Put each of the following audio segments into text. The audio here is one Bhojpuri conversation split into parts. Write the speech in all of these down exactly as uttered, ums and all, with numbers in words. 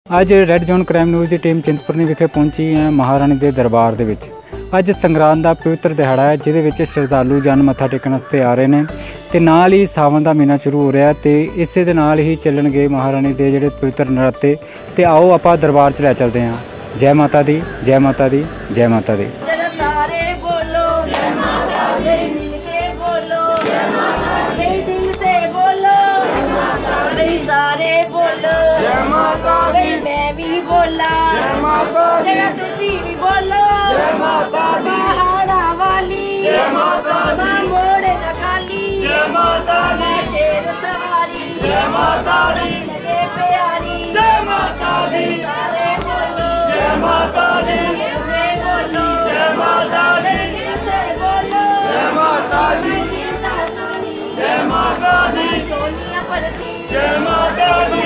अज रैड जोन क्राइम न्यूज़ की टीम चिंतपूर्णी विखे पहुंची है महाराणी के दरबार के विच। अज संगरांद का पवित्र दिहाड़ा है जिहदे श्रद्धालु जन मत्था टेकण वास्ते आ रहे हैं ते नाल ही सावन का महीना शुरू हो रहा है ते इसे दे नाल ही चलणगे महाराणी के जिहड़े पवित्र नराते। ते आओ आपां दरबार च लै चलते हैं। जय माता दी, जय माता दी, जय माता दी। सारे बोलो जय माता दी, मैं भी बोला जय माता दी, तुसी भी बोलो जय माता दी, पहाड़ा वाली जय माता दी, घोड़े का खाली जय माता दी, शेर सवारी जय माता दी, लगे प्यारी जय माता दी, सारे बोलो जय माता दी, बोलो जय माता दी, बोलो जय माता दी, जय माता दी, सोनिया परती जय माता दी,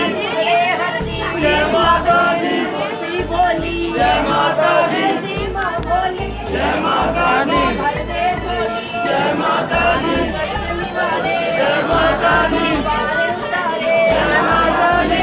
जय माता दी, श्री बोली जय माता दी, सीमा बोली जय माता दी, जय माता दी, जय माता दी, जय माता दी।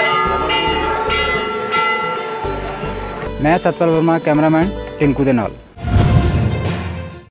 मैं सतपाल वर्मा कैमरामैन टिंकू दे नाल।